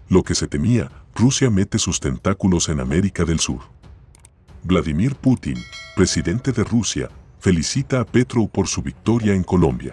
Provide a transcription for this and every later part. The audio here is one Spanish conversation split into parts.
Lo que se temía, Rusia mete sus tentáculos en América del Sur. Vladimir Putin, presidente de Rusia, felicita a Petro por su victoria en Colombia.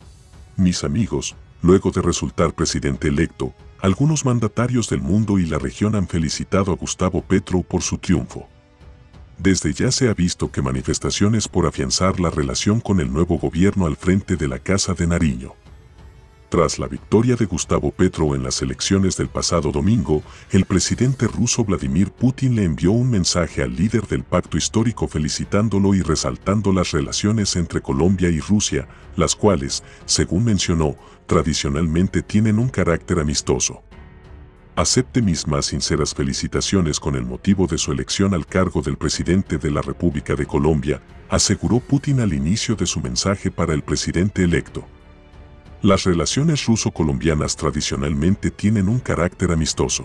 Mis amigos, luego de resultar presidente electo, algunos mandatarios del mundo y la región han felicitado a Gustavo Petro por su triunfo. Desde ya se ha visto que manifestaciones por afianzar la relación con el nuevo gobierno al frente de la Casa de Nariño. Tras la victoria de Gustavo Petro en las elecciones del pasado domingo, el presidente ruso Vladimir Putin le envió un mensaje al líder del pacto histórico felicitándolo y resaltando las relaciones entre Colombia y Rusia, las cuales, según mencionó, tradicionalmente tienen un carácter amistoso. Acepte mis más sinceras felicitaciones con el motivo de su elección al cargo del presidente de la República de Colombia, aseguró Putin al inicio de su mensaje para el presidente electo. Las relaciones ruso-colombianas tradicionalmente tienen un carácter amistoso.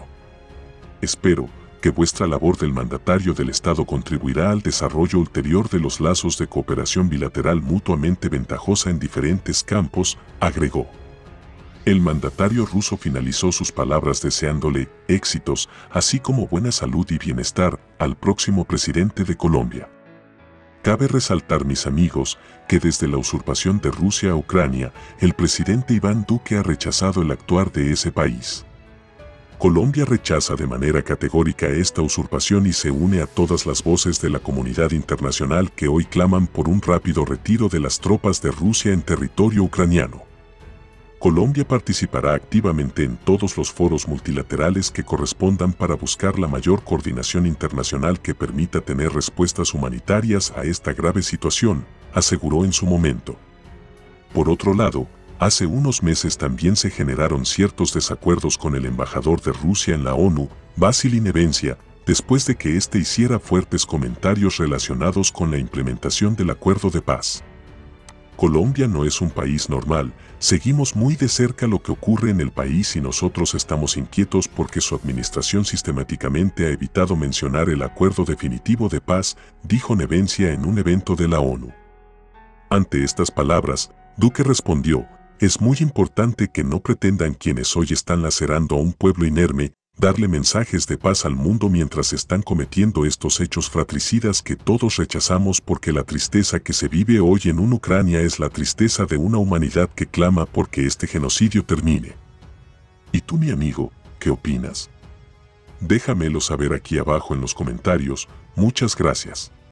Espero que vuestra labor del mandatario del Estado contribuirá al desarrollo ulterior de los lazos de cooperación bilateral mutuamente ventajosa en diferentes campos, agregó. El mandatario ruso finalizó sus palabras deseándole éxitos, así como buena salud y bienestar, al próximo presidente de Colombia. Cabe resaltar, mis amigos, que desde la usurpación de Rusia a Ucrania, el presidente Iván Duque ha rechazado el actuar de ese país. Colombia rechaza de manera categórica esta usurpación y se une a todas las voces de la comunidad internacional que hoy claman por un rápido retiro de las tropas de Rusia en territorio ucraniano. Colombia participará activamente en todos los foros multilaterales que correspondan para buscar la mayor coordinación internacional que permita tener respuestas humanitarias a esta grave situación, aseguró en su momento. Por otro lado, hace unos meses también se generaron ciertos desacuerdos con el embajador de Rusia en la ONU, Vasily Nevencia, después de que éste hiciera fuertes comentarios relacionados con la implementación del acuerdo de paz. Colombia no es un país normal, seguimos muy de cerca lo que ocurre en el país y nosotros estamos inquietos porque su administración sistemáticamente ha evitado mencionar el acuerdo definitivo de paz, dijo Nevencia en un evento de la ONU. Ante estas palabras, Duque respondió, es muy importante que no pretendan quienes hoy están lacerando a un pueblo inerme, darle mensajes de paz al mundo mientras están cometiendo estos hechos fratricidas que todos rechazamos porque la tristeza que se vive hoy en Ucrania es la tristeza de una humanidad que clama porque este genocidio termine. ¿Y tú, mi amigo, qué opinas? Déjamelo saber aquí abajo en los comentarios, muchas gracias.